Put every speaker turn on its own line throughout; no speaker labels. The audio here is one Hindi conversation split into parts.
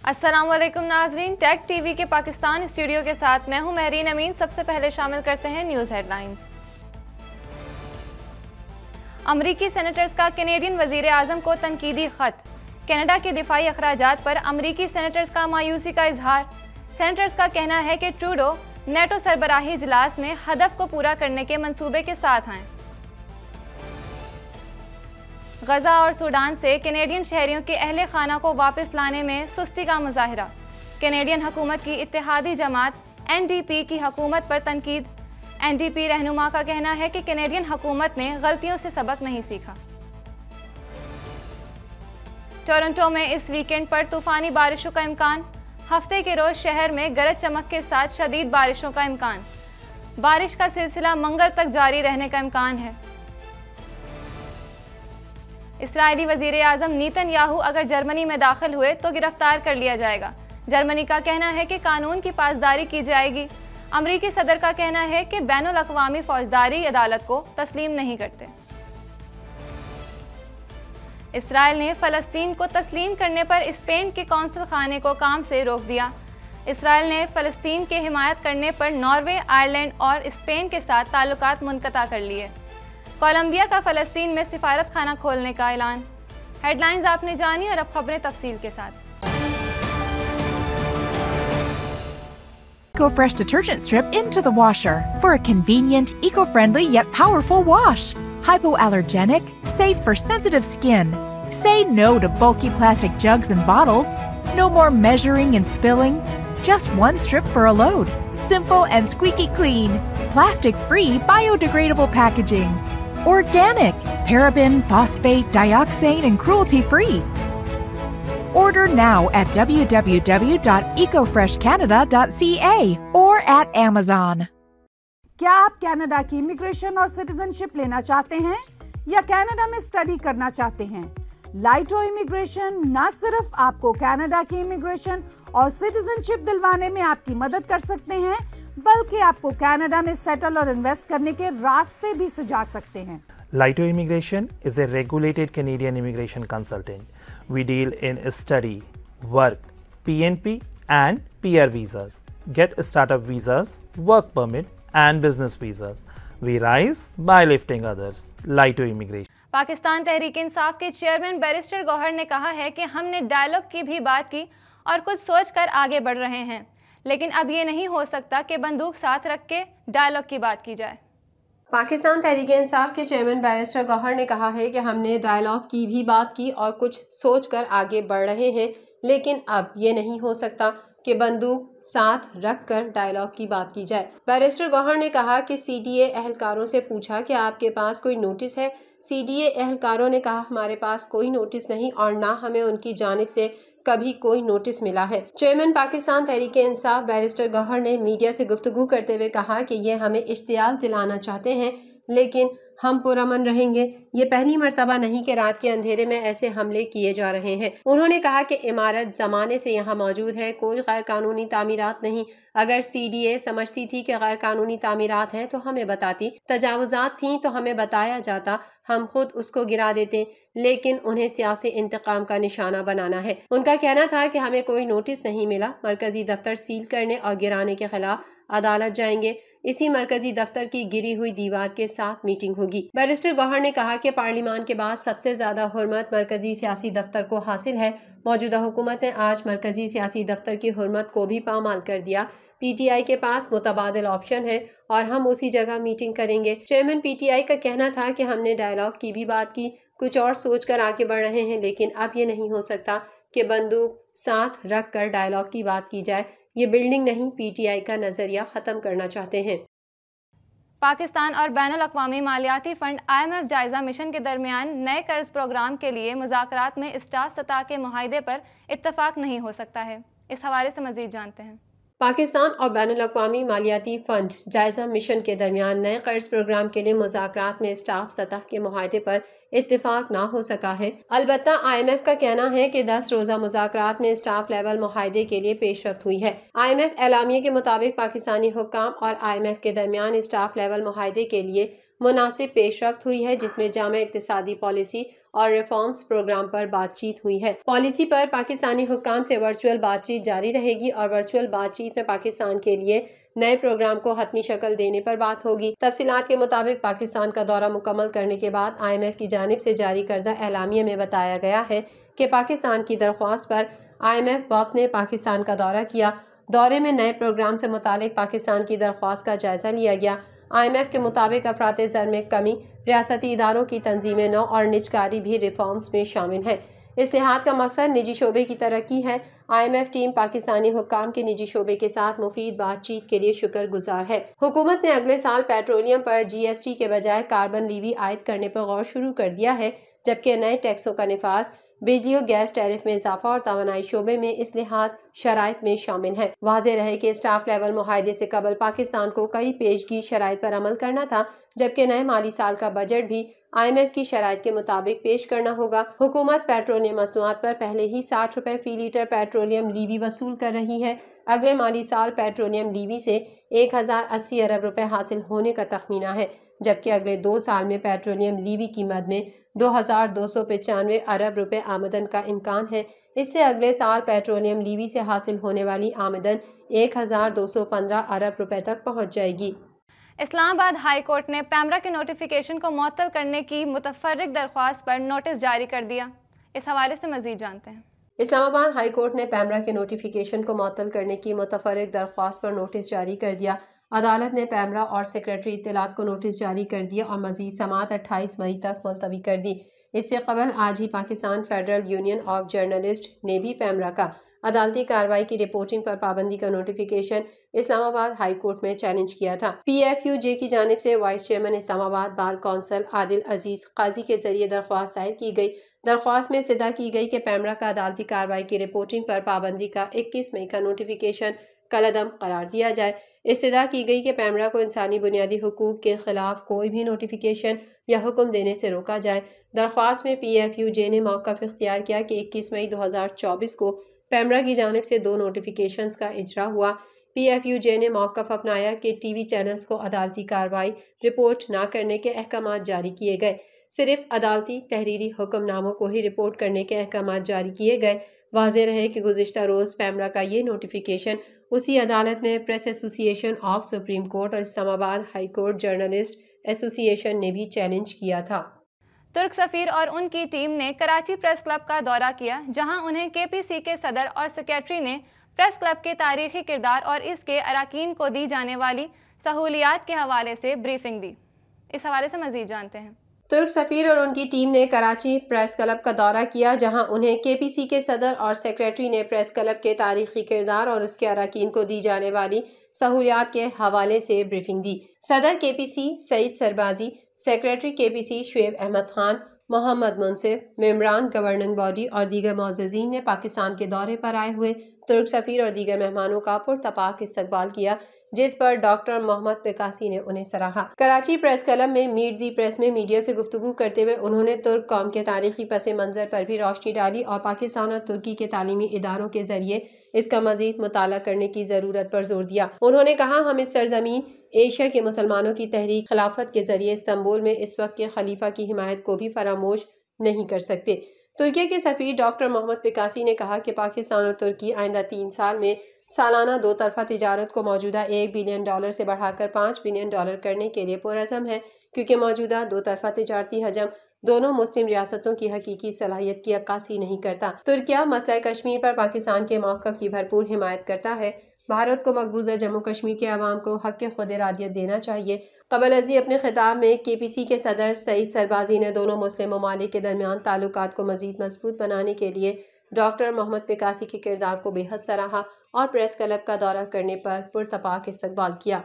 अस्सलामुअलैकुम नाजरीन, टेक टीवी के पाकिस्तान स्टूडियो के साथ मैं हूं महरीन अमीन। सबसे पहले शामिल करते हैं न्यूज़ हेडलाइंस। अमरीकी सेनेटर्स का कैनेडियन वजीर आजम को तनकीदी खत। कनाडा के दिफाई अखराजात पर अमरीकी सेनेटर्स का मायूसी का इजहार। सेनेटर्स का कहना है कि ट्रूडो नेटो सरबराही इजलास में हदफ को पूरा करने के मंसूबे के साथ आए। गजा और सूडान से कैनेडियन शहरियों के अहले खाना को वापस लाने में सुस्ती का मुजाहिरा। कैनेडियन हुकूमत की इत्तेहादी जमात NDP की हुकूमत पर तनकीद। NDP रहनुमा का कहना है कि कैनेडियन हुकूमत ने गलतियों से सबक नहीं सीखा। टोरंटो में इस वीकेंड पर तूफानी बारिशों का इम्कान। हफ्ते के रोज शहर में गरज चमक के साथ शदीद बारिशों का इम्कान। बारिश का सिलसिला मंगल तक जारी रहने का इम्कान है। इस्राएली वजीर आजम नेतन्याहू अगर जर्मनी में दाखिल हुए तो गिरफ्तार कर लिया जाएगा। जर्मनी का कहना है कि कानून की पासदारी की जाएगी। अमरीकी सदर का कहना है कि बैनुल अक़वामी फौजदारी अदालत को तस्लीम नहीं करते। इसराइल ने फ़लस्तीन को तस्लीम करने पर स्पेन के कौंसल खाने को काम से रोक दिया। इसराइल ने फ़लस्तीन के हिमायत करने पर नॉर्वे, आयरलैंड और स्पेन के साथ ताल्लुकात मुनक़ता कर लिए। कोलंबिया का फ़लस्तीन में सिफारत खाना खोलने का ऐलान। हेडलाइंस आपने जानी और अब खबरें तफसील के साथ।
EcoFresh detergent strip into the washer for a convenient, eco-friendly yet powerful wash. Hypoallergenic, safe for sensitive skin. Say no to bulky plastic jugs and bottles. No more measuring and spilling. Just one strip for a load. Simple and squeaky clean. Plastic-free, biodegradable packaging. Organic, paraben, phosphate, dioxane, and cruelty-free. Order now at www.ecofreshcanada.ca or at Amazon.
क्या आप कनाडा की इमिग्रेशन और सिटीजनशिप लेना चाहते हैं या कनाडा में स्टडी करना चाहते हैं? लाइटो इमिग्रेशन न सिर्फ आपको कनाडा की इमिग्रेशन और सिटीजनशिप दिलवाने में आपकी मदद कर सकते हैं, बल्कि आपको कनाडा में सेटल और इन्वेस्ट करने के रास्ते भी सुझा सकते हैं।
Laito Immigration is a regulated Canadian immigration consultant. We deal in study, work, PNP and PR visas, get startup visas, work permit and business visas. We rise by lifting others. Laito Immigration.
Pakistan Tehreek इंसाफ के चेयरमैन बैरिस्टर गौहर ने कहा है कि हमने डायलॉग की भी बात की और कुछ सोच कर आगे बढ़ रहे हैं, लेकिन अब ये नहीं हो सकता कि बंदूक साथ रख के डायलॉग की बात की जाए।
पाकिस्तान तहरीक इंसाफ के चेयरमैन बैरिस्टर गौहर ने कहा है कि हमने डायलॉग की भी बात की और कुछ सोच कर आगे बढ़ रहे हैं, लेकिन अब ये नहीं हो सकता कि बंदूक साथ रख कर डायलॉग की बात की जाए। बैरिस्टर गौहर ने कहा कि CDA एहलकारों से पूछा कि आपके पास कोई नोटिस है। CDA एहलकारों ने कहा हमारे पास कोई नोटिस नहीं और ना हमें उनकी जानिब से कभी कोई नोटिस मिला है। चेयरमैन पाकिस्तान तहरीक इंसाफ बैरिस्टर गौहर ने मीडिया से गुफ्तगू करते हुए कहा कि ये हमें इश्तियाल दिलाना चाहते हैं, लेकिन हम पुरअमन रहेंगे। ये पहली मर्तबा नहीं कि रात के अंधेरे में ऐसे हमले किए जा रहे हैं। उन्होंने कहा कि इमारत ज़माने से यहाँ मौजूद है, कोई गैर कानूनी तामीरात नहीं। अगर CDA समझती थी कि गैर कानूनी तामीरात हैं तो हमें बताती, तजावुजात थीं तो हमें बताया जाता, हम खुद उसको गिरा देते, लेकिन उन्हें सियासी इंतकाम का निशाना बनाना है। उनका कहना था कि हमें कोई नोटिस नहीं मिला, मरकजी दफ्तर सील करने और गिराने के खिलाफ अदालत जाएंगे। इसी मरकजी दफ्तर की गिरी हुई दीवार के साथ मीटिंग होगी। बैरिस्टर गौहर ने कहा कि पार्लियामान के बाद सबसे ज्यादा हुर्मत मरकजी सियासी दफ्तर को हासिल है। मौजूदा हुकूमत ने आज मरकजी सियासी दफ्तर की हुर्मत को भी पामाल कर दिया। PTI के पास मुतबादिल ऑप्शन है और हम उसी जगह मीटिंग करेंगे। चेयरमैन PTI का कहना था कि हमने डायलॉग की भी बात की, कुछ और सोच कर आगे बढ़ रहे हैं, लेकिन अब ये नहीं हो सकता कि बंदूक साथ रख कर डायलॉग की बात की जाए। ये बिल्डिंग नहीं, PTI का नजरिया खत्म करना चाहते हैं।
पाकिस्तान और बैनुल अक़वामी मालियाती फंड IMF जायजा मिशन के दरमियान नए कर्ज प्रोग्राम के लिए मुज़ाकरात में स्टाफ सतह के मुआहदे पर इत्तफाक नहीं हो सकता है। इस हवाले से मज़ीद जानते हैं।
पाकिस्तान और बैनुल अक़वामी मालियाती फंड जायजा मिशन के दरमियान नए कर्ज प्रोग्राम के लिए मुज़ाकरात में स्टाफ सतह के मुआहदे पर इत्तेफाक ना हो सका है। अलबत्ता IMF का कहना है कि 10 रोज़ा मुज़ाकरात में स्टाफ लेवल मुआहदे के लिए पेशरफ्त हुई है। IMF एलामिया के मुताबिक पाकिस्तानी हुक्काम और IMF के दरमियान स्टाफ लेवल मुआहदे के लिए मुनासिब पेशरफ्त हुई है, जिसमें जामे इक़्तिसादी पॉलिसी और रिफॉर्म्स प्रोग्राम पर बातचीत हुई है। पॉलिसी पर पाकिस्तानी हुक्काम से वर्चुअल बातचीत जारी रहेगी और वर्चुअल बातचीत में पाकिस्तान के लिए नए प्रोग्राम को हतमी शक्ल देने पर बात होगी। तफसीलात के मुताबिक पाकिस्तान का दौरा मुकम्मल करने के बाद IMF की जानिब से जारी करदा एलामिया में बताया गया है कि पाकिस्तान की दरख्वास्त पर IMF वफ़द ने पाकिस्तान का दौरा किया। दौरे में नए प्रोग्राम से मुतालिक पाकिस्तान की दरख्वास्त का जायजा लिया गया। IMF के मुताबिक अफरात ज़र में कमी, रियासती इदारों की तंजीम नौ और निजकारी भी रिफॉर्म्स में शामिल है। इस्लाहात का मकसद निजी शोबे की तरक्की है। IMF टीम पाकिस्तानी हुक्काम के निजी शोबे के साथ मुफीद बातचीत के लिए शुक्रगुजार है। हुकूमत ने अगले साल पेट्रोलियम पर GST के बजाय कार्बन लीवी आयद करने पर गौर शुरू कर दिया है, जबकि नए टैक्सों का निफाज बिजली और गैस टैरिफ में इजाफा और तवानाई शोबे में इस्लाहात शराइत में शामिल है। वाज़ेह रहे कि स्टाफ लेवल मुआहदे से कबल पाकिस्तान को कई पेशगी शराइत पर अमल करना था, जबकि नए माली साल का बजट भी IMF की शराइत के मुताबिक पेश करना होगा। हुकूमत पेट्रोलियम मसनूआत पर पहले ही 60 रुपए फी लीटर पेट्रोलियम लीवी वसूल कर रही है। अगले माली साल पेट्रोलियम लीवी से 1080 अरब रुपए हासिल होने का तखमीना है, जबकि अगले 2 साल में पेट्रोलियम लीवी की मद में 2295 अरब रुपए आमदन का इम्कान है। इससे अगले साल पेट्रोलियम लीवी से हासिल होने वाली आमदन 1215 अरब रुपए तक पहुंच जाएगी।
इस्लामाबाद हाई कोर्ट ने पैमरा के नोटिफिकेशन को मुअत्तल करने की मुतफर्रिक दरख्वास्त पर नोटिस जारी कर दिया। इस हवाले से मजीद जानते हैं।
इस्लामाबाद हाई कोर्ट ने पैमरा के नोटिफिकेशन को मुअत्तल करने की मुतफर्रिक दरख्वास्त पर नोटिस जारी कर दिया। अदालत ने पैमरा और सेक्रेटरी इत्तलात को नोटिस जारी कर दिया और मजीद समाअत 28 मई तक मुलतवी कर दी। इससे कबल आज ही Pakistan federal union of journalist ने भी पैमरा का अदालती कार्रवाई की रिपोर्टिंग पर पाबंदी का नोटिफिकेशन इस्लामाबाद हाई कोर्ट में चैलेंज किया था। PFUJ की जानिब से vice chairman Islamabad bar council Adil Aziz Qazi के जरिए दरख्वास्त दायर की गई। दरख्वास्त में इस्तदा की गई कि पैमरा का अदालती कार्रवाई की रिपोर्टिंग पर पाबंदी का 21 मई का नोटिफिकेशन कलअदम करार दिया जाए। इस्तदा की गई कि पैमरा को इंसानी बुनियादी हुकूक के खिलाफ कोई भी नोटिफिकेशन या हुक्म देने से रोका जाए। दरख्वास्त में PFUJ ने मौक़िफ़ इख्तियार किया कि 21 मई 2024 को पैमरा की जानिब से 2 नोटिफिकेशंस का इजरा हुआ। PFUJ ने मौक़िफ़ अपनाया कि TV चैनल्स को अदालती कार्रवाई रिपोर्ट न करने के अहकाम जारी किए गए। सिर्फ अदालती तहरीरी हुक्मनामों को ही रिपोर्ट करने के अहकाम जारी किए गए। वाज़ेह रहे कि गुज़िश्ता रोज़ पैमरा का ये नोटिफिकेशन उसी अदालत में press association of supreme court और Islamabad high court journalist association ने भी चैलेंज किया था।
तुर्क सफ़ीर और उनकी टीम ने कराची प्रेस क्लब का दौरा किया, जहां उन्हें KPC के सदर और सेक्रेटरी ने प्रेस क्लब के तारीखी किरदार और इसके अरकान को दी जाने वाली सहूलियात के हवाले से ब्रीफिंग दी। इस हवाले से मज़ीद जानते हैं।
तुर्क सफ़ीर और उनकी टीम ने कराची प्रेस क्लब का दौरा किया, जहां उन्हें KPC के सदर और सेक्रेटरी ने प्रेस क्लब के तारीखी किरदार और उसके अरकान को दी जाने वाली सहूलियात के हवाले से ब्रीफिंग दी। सदर KPC Saeed Sarbazi, secretary KPC Shoaib Ahmed Khan, Mohammad Munsif, मेम्बरान गवर्निंग बॉडी और दीगर मोअज़्ज़िज़ीन ने पाकिस्तान के दौरे पर आए हुए तुर्क सफ़ीर और दीगर मेहमानों का पुरतपाक इस्तकबाल किया, जिस पर डॉक्टर मोहम्मद पिकासी ने उन्हें सराहा। कराची प्रेस क्लब में मीट दी प्रेस में मीडिया से गुफ्तगू करते हुए उन्होंने तुर्क कौम के तारीखी पस मंज़र पर भी रोशनी डाली और पाकिस्तान और तुर्की के तालीमी इदारों के जरिए इसका मजीद मुताला करने की ज़रूरत पर जोर दिया। उन्होंने कहा, हम इस सरजमीन एशिया के मुसलमानों की तहरीक खिलाफत के जरिए इस्तांबुल में इस वक्त के खलीफा की हिमायत को भी फरामोश नहीं कर सकते। तुर्की के सफ़ीर डॉक्टर मोहम्मद पिकासी ने कहा कि पाकिस्तान और तुर्की आइंदा 3 साल में सालाना 2 तरफा तिजारत को मौजूदा $1 बिलियन से बढ़ाकर $5 बिलियन करने के लिए पुरअज़म है, क्योंकि मौजूदा 2 तरफा तिजारती हजम दोनों मुस्लिम रियासतों की हकीकी सलाहियत की अक्कासी नहीं करता। तुर्किया मसला कश्मीर पर पाकिस्तान के मौक़िफ़ की भरपूर हिमायत करता है। भारत को मकबूजा जम्मू कश्मीर के अवाम को हक़ खुद इरादियत देना चाहिए। कबल अज़ी अपने खिताब में KPC के सदर सईद सरबाजी ने दोनों मुस्लिम ममालिक के दरमियान ताल्लुकात को मज़ीद मजबूत बनाने के लिए डॉक्टर मोहम्मद पिकासी के किरदार को बेहद सराहा और प्रेस क्लब का दौरा करने पर पुरतपाक इस्तकबाल किया।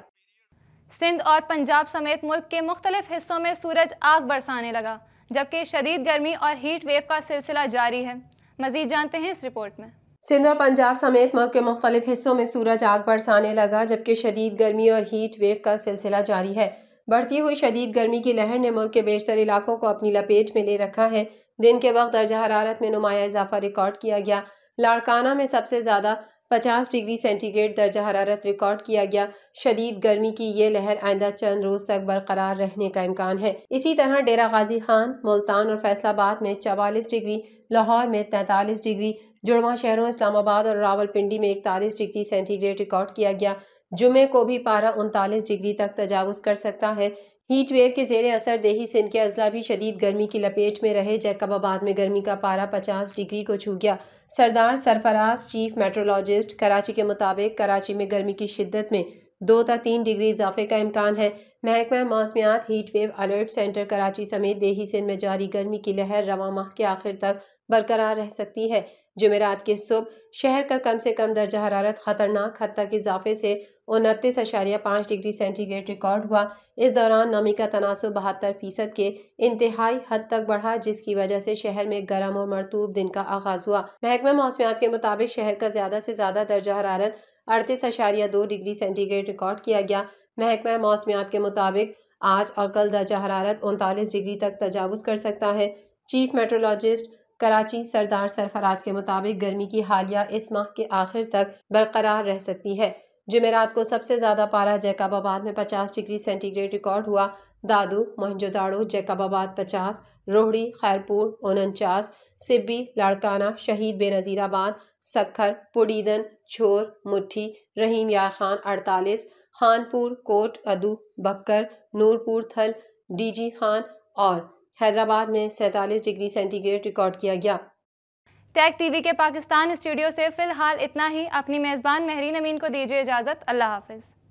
सिंध और पंजाब समेत मुल्क के मुख्तलिफ हिस्सों में सूरज आग बरसाने लगा, जबकि शदीद गर्मी और हीट वेव का सिलसिला जारी है। मज़ीद जानते हैं इस रिपोर्ट में।
सिंध और पंजाब समेत मुल्क के मुख्तलिफ हिस्सों में सूरज आग बरसाने लगा, जबकि शदीद गर्मी और हीट वेव का सिलसिला जारी है। बढ़ती हुई शदीद गर्मी की लहर ने मुल्क के बेशतर इलाकों को अपनी लपेट में ले रखा है। दिन के वक्त दर्जा हरारत में नुमाया इजाफा रिकॉर्ड किया गया। लाड़काना में सबसे ज़्यादा 50 डिग्री सेंटीग्रेड दर्जा हरारत रिकॉर्ड किया गया। शदीद गर्मी की ये लहर आइंदा चंद रोज तक बरकरार रहने का इम्कान है। इसी तरह डेरा गाजी खान, मुल्तान और फैसलाबाद में 44 डिग्री, लाहौर में 43 डिग्री, जुड़वा शहरों इस्लामाबाद और रावलपिंडी में 41 डिग्री सेंटीग्रेड रिकॉर्ड किया गया। जुमे को भी पारा 39 डिग्री तक तजावुज कर सकता है। हीट वेव के जेर असर देही सिंध के अजला भी शदीद गर्मी की लपेट में रहे। जैकबाबाद में गर्मी का पारा 50 डिग्री को छू गया। सरदार सरफराज, चीफ मेट्रोलॉजिस्ट, कराची के मुताबिक कराची में गर्मी की शिद्दत में 2 से 3 डिग्री इजाफे का इम्कान है। महकमा मौसमियात heat wave alert centre Karachi समेत देही सिंध में जारी गर्मी की लहर रवां माह के आखिर तक बरकरार रह सकती है। जुमेरात के सुबह शहर का कम से कम दर्जा हरारत खतरनाक हद तक इजाफे से 29.5 डिग्री सेंटीग्रेड रिकॉर्ड हुआ। इस दौरान नमी का तनासुब 72% के इंतहाई हद तक बढ़ा, जिसकी वजह से शहर में गर्म और मरतूब दिन का आगाज हुआ। महकमा मौसमियात के मुताबिक शहर का ज्यादा से ज्यादा दर्जा हरारत 38.2 डिग्री सेंटीग्रेड रिकॉर्ड किया गया। महकमा मौसमियात के मुताबिक आज और कल दर्जा हरारत 39 डिग्री तक तजावुज कर सकता है। चीफ मेट्रोलॉजिस्ट कराची सरदार सरफराज के मुताबिक गर्मी की हालिया इस माह के आखिर तक बरकरार रह सकती है। जुमेरात को सबसे ज्यादा पारा जैकबाबाद में 50 डिग्री सेंटीग्रेड रिकॉर्ड हुआ। दादू, मोहनजोदाड़ो, जैकबाबाद 50, रोहड़ी, खैरपुर 49, सिब्बी, लाड़काना, शहीद बेनज़ीराबाद, सखर, पुडीदन, छोर, मुट्ठी, रहीम यार खान 48, खानपुर, कोट अदू, बक्कर, नूरपुर थल, डीजी खान और हैदराबाद में 47 डिग्री सेंटीग्रेड रिकॉर्ड किया गया।
टैग टीवी के पाकिस्तान स्टूडियो से फिलहाल इतना ही। अपनी मेज़बान महरीन अमीन को दीजिए इजाज़त। अल्लाह हाफ़िज़।